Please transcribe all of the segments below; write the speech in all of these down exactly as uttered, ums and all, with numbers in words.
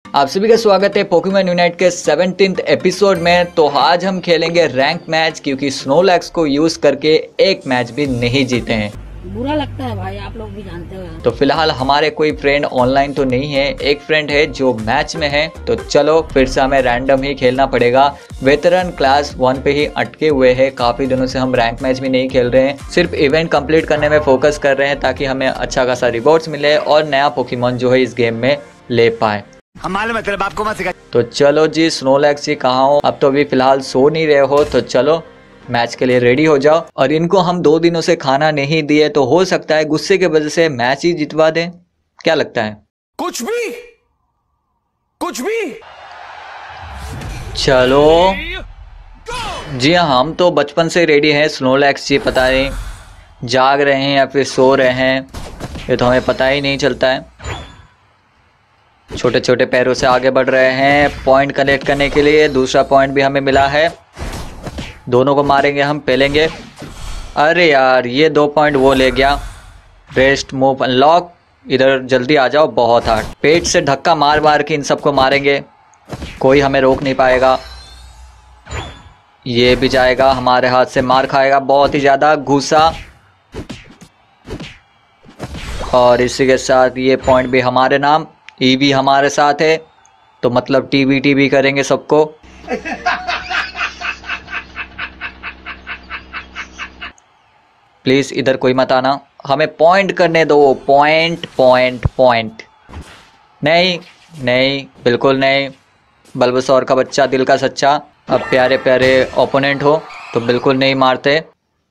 आप सभी का स्वागत है पोकेमॉन यूनाइट के सेवनटीन्थ एपिसोड में। तो आज हम खेलेंगे रैंक मैच, क्योंकि स्नोलैक्स को यूज करके एक मैच भी नहीं जीते हैं। बुरा लगता है भाई, आप लोग भी जानते हो। तो फिलहाल हमारे कोई फ्रेंड ऑनलाइन तो नहीं है, एक फ्रेंड है जो मैच में है। तो चलो फिर से हमें रैंडम ही खेलना पड़ेगा। वेटरन क्लास वन पे ही अटके हुए हैं, काफी दिनों से हम रैंक मैच भी नहीं खेल रहे हैं, सिर्फ इवेंट कंप्लीट करने में फोकस कर रहे हैं ताकि हमें अच्छा खासा रिवॉर्ड्स मिले और नया पोकेमॉन जो है इस गेम में ले पाए। हम मालूम है तेरे बाप को मत सिखा। तो चलो जी, स्नोलैक्स जी कहाँ हो? अब तो अभी फिलहाल सो नहीं रहे हो, तो चलो मैच के लिए रेडी हो जाओ। और इनको हम दो दिनों से खाना नहीं दिए, तो हो सकता है गुस्से के वजह से मैच ही जितवा दें। क्या लगता है? कुछ भी कुछ भी चलो जी हाँ, हम तो बचपन से रेडी हैं। स्नोलैक्स जी पता नहीं जाग रहे हैं या फिर सो रहे हैं, ये तो हमें पता ही नहीं चलता है। छोटे छोटे पैरों से आगे बढ़ रहे हैं पॉइंट कलेक्ट करने के लिए। दूसरा पॉइंट भी हमें मिला है, दोनों को मारेंगे हम, पेलेंगे। अरे यार, ये दो पॉइंट वो ले गया। रेस्ट मूव अनलॉक, इधर जल्दी आ जाओ। बहुत हार्ड, पेट से धक्का मार मार के इन सबको मारेंगे, कोई हमें रोक नहीं पाएगा। ये भी जाएगा, हमारे हाथ से मार खाएगा बहुत ही ज़्यादा। घुसा, और इसी के साथ ये पॉइंट भी हमारे नाम। ई भी हमारे साथ है, तो मतलब टीवी टीवी करेंगे सबको। प्लीज इधर कोई मत आना, हमें पॉइंट करने दो। पॉइंट पॉइंट पॉइंट नहीं नहीं, बिल्कुल नहीं। बल्बसौर का बच्चा, दिल का सच्चा। अब प्यारे प्यारे ओपोनेंट हो तो बिल्कुल नहीं मारते।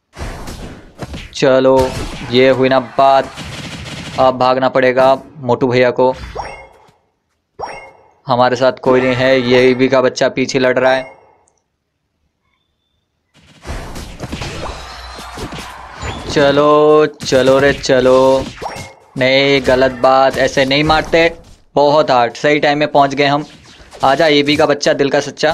चलो ये हुई ना बात, अब भागना पड़ेगा मोटू भैया को। हमारे साथ कोई नहीं है, ये ईवी का बच्चा पीछे लड़ रहा है। चलो चलो रे चलो। नहीं, गलत बात, ऐसे नहीं मारते। बहुत हार्ड, सही टाइम में पहुंच गए हम। आजा ईवी का बच्चा, दिल का सच्चा।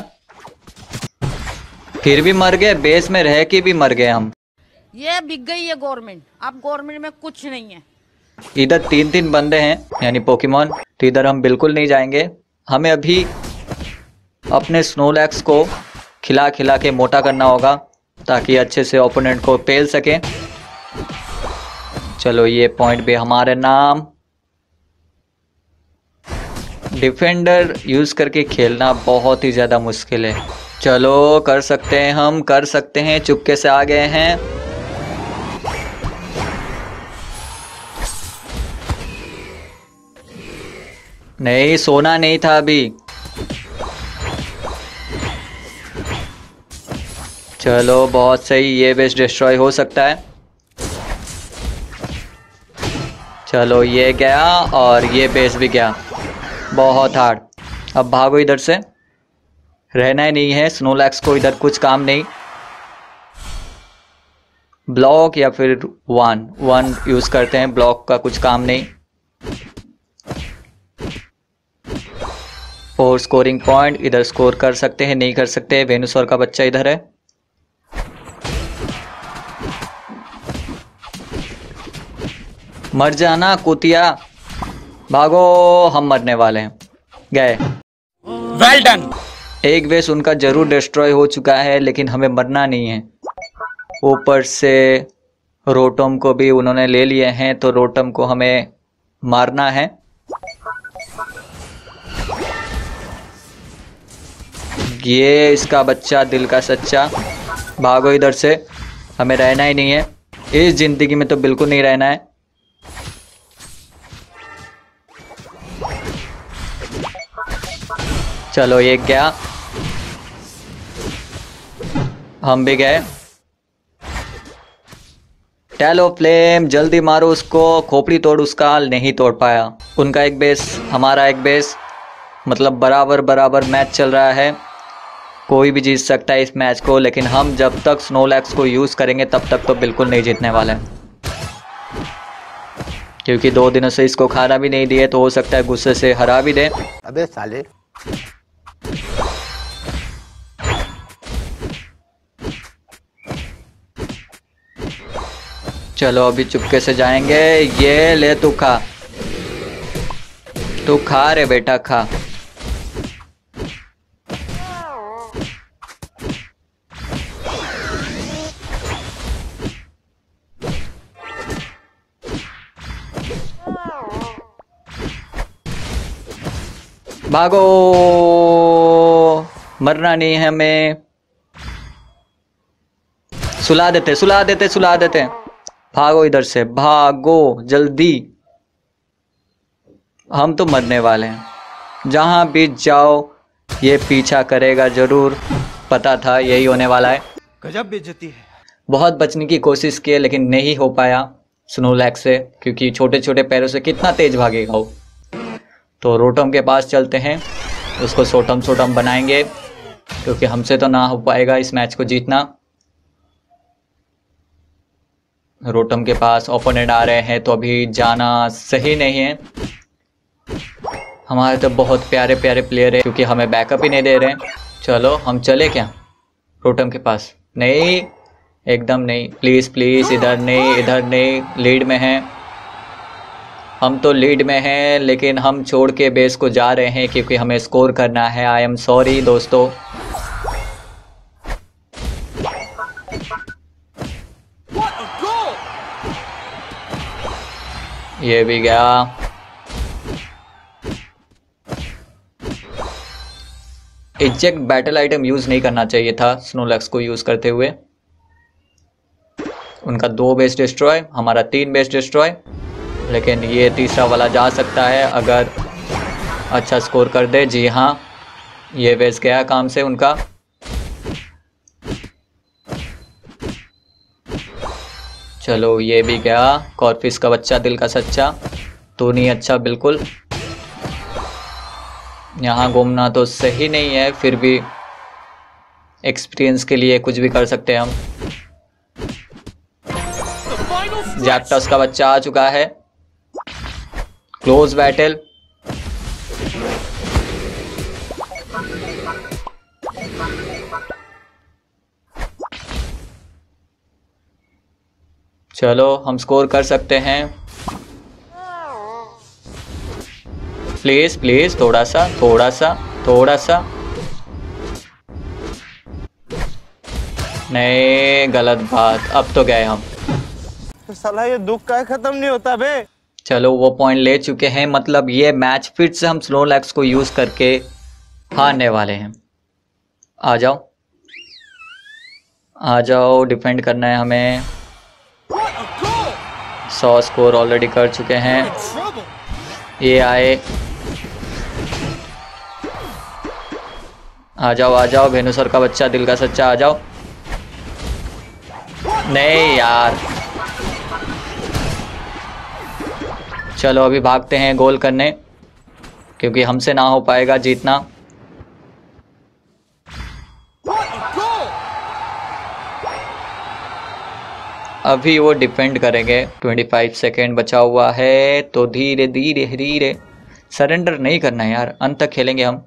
फिर भी मर गए, बेस में रह के भी मर गए हम। ये बिक गई है गवर्नमेंट, अब गवर्नमेंट में कुछ नहीं है। इधर तीन तीन बंदे हैं यानी पोकेमॉन, तो इधर हम बिल्कुल नहीं जाएंगे। हमें अभी अपने स्नोलैक्स को खिला खिला के मोटा करना होगा ताकि अच्छे से ओपोनेंट को पेल सके। चलो ये पॉइंट भी हमारे नाम। डिफेंडर यूज करके खेलना बहुत ही ज़्यादा मुश्किल है। चलो कर सकते हैं, हम कर सकते हैं। चुपके से आ गए हैं। नहीं, सोना नहीं था अभी। चलो बहुत सही, ये बेस डिस्ट्रॉय हो सकता है। चलो ये गया और ये बेस भी गया। बहुत हार्ड, अब भागो इधर से, रहना ही नहीं है स्नोलैक्स को इधर, कुछ काम नहीं। ब्लॉक या फिर वन वन यूज करते हैं, ब्लॉक का कुछ काम नहीं। फोर स्कोरिंग पॉइंट, इधर स्कोर कर सकते हैं, नहीं कर सकते। वेनुसौर का बच्चा इधर है। मर जाना कुतिया, भागो, हम मरने वाले हैं। गए। Well done. एक बेस उनका जरूर डिस्ट्रॉय हो चुका है, लेकिन हमें मरना नहीं है। ऊपर से रोटम को भी उन्होंने ले लिए हैं, तो रोटम को हमें मारना है। ये इसका बच्चा, दिल का सच्चा। भागो इधर से, हमें रहना ही नहीं है इस जिंदगी में, तो बिल्कुल नहीं रहना है। चलो ये गया, हम भी गए। टैलो फ्लेम, जल्दी मारो उसको, खोपड़ी तोड़ उसका। नहीं तोड़ पाया। उनका एक बेस, हमारा एक बेस, मतलब बराबर बराबर मैच चल रहा है। कोई भी जीत सकता है इस मैच को, लेकिन हम जब तक स्नोलैक्स को यूज़ करेंगे तब तक तो बिल्कुल नहीं जीतने वाले हैं, क्योंकि दो दिनों से इसको खाना भी नहीं दिए, तो हो सकता है गुस्से से हरा भी दे। अबे साले। चलो अभी चुपके से जाएंगे। ये ले, तू खा, तू खा रे बेटा खा। भागो, मरना नहीं है हमें। सुला देते सुला देते सुला देते। भागो इधर से, भागो जल्दी, हम तो मरने वाले हैं। जहां भी जाओ ये पीछा करेगा जरूर, पता था यही होने वाला है। गजब बेइज्जती है। बहुत बचने की कोशिश की लेकिन नहीं हो पाया स्नोलैक्स से, क्योंकि छोटे छोटे पैरों से कितना तेज भागेगा वो। तो रोटम के पास चलते हैं, उसको सोटम सोटम बनाएंगे, क्योंकि हमसे तो ना हो पाएगा इस मैच को जीतना। रोटम के पास ओपोनेंट आ रहे हैं तो अभी जाना सही नहीं है। हमारे तो बहुत प्यारे प्यारे प्लेयर है, क्योंकि हमें बैकअप ही नहीं दे रहे हैं। चलो हम चले क्या रोटम के पास? नहीं, एकदम नहीं, प्लीज़ प्लीज़, इधर नहीं, इधर नहीं। लीड में हैं हम, तो लीड में हैं, लेकिन हम छोड़ के बेस को जा रहे हैं क्योंकि हमें स्कोर करना है। आई एम सॉरी दोस्तों। ये भी गया। इजेक्ट बैटल आइटम यूज़ नहीं करना चाहिए था स्नोलैक्स को यूज़ करते हुए। उनका दो बेस डिस्ट्रॉय, हमारा तीन बेस डिस्ट्रॉय, लेकिन ये तीसरा वाला जा सकता है अगर अच्छा स्कोर कर दे। जी हाँ, ये बेस गया काम से उनका। चलो ये भी गया। कॉर्फिस का बच्चा, दिल का सच्चा, तो नहीं अच्छा बिल्कुल। यहाँ घूमना तो सही नहीं है, फिर भी एक्सपीरियंस के लिए कुछ भी कर सकते हैं हम। जैप्टस का बच्चा आ चुका है। Close battle. चलो हम स्कोर कर सकते हैं। प्लीज प्लीज, थोड़ा सा थोड़ा सा थोड़ा सा। नहीं, गलत बात। अब तो गए हम। तो साला ये दुख का खत्म नहीं होता बे। चलो वो पॉइंट ले चुके हैं, मतलब ये मैच फिर से हम स्नोलैक्स को यूज करके हारने वाले हैं। आ जाओ आ जाओ, डिफेंड करना है हमें। सौ स्कोर ऑलरेडी कर चुके हैं। ये आए, आ जाओ आ जाओ, भेनुसर का बच्चा, दिल का सच्चा, आ जाओ। नहीं यार, चलो अभी भागते हैं गोल करने, क्योंकि हमसे ना हो पाएगा जीतना। अभी वो डिफेंड करेंगे। पच्चीस सेकेंड बचा हुआ है, तो धीरे धीरे धीरे सरेंडर नहीं करना है यार, अंत तक खेलेंगे हम।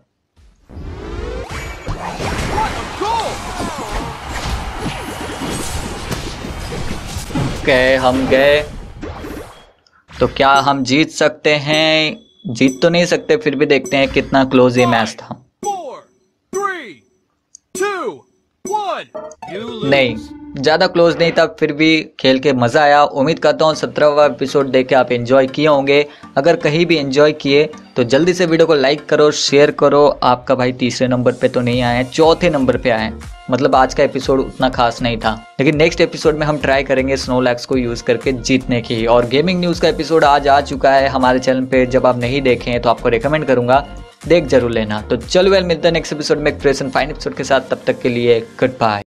गए हम गए, तो क्या हम जीत सकते हैं? जीत तो नहीं सकते, फिर भी देखते हैं कितना क्लोज ये मैच था। नहीं, ज़्यादा क्लोज नहीं था, फिर भी खेल के मज़ा आया। उम्मीद करता हूँ सत्रहवां एपिसोड देख के आप एंजॉय किए होंगे। अगर कहीं भी एंजॉय किए तो जल्दी से वीडियो को लाइक करो, शेयर करो। आपका भाई तीसरे नंबर पे तो नहीं आया, चौथे नंबर पे आए। मतलब आज का एपिसोड उतना खास नहीं था, लेकिन नेक्स्ट एपिसोड में हम ट्राई करेंगे स्नोलैक्स को यूज़ करके जीतने की। और गेमिंग न्यूज़ का एपिसोड आज आ चुका है हमारे चैनल पे, जब आप नहीं देखे हैं तो आपको रिकमेंड करूँगा, देख जरूर लेना। तो चलो वेल, मिलते हैं नेक्स्ट एपिसोड में एक फ्रेश एंड फाइन एपिसोड के साथ। तब तक के लिए गुड बाय।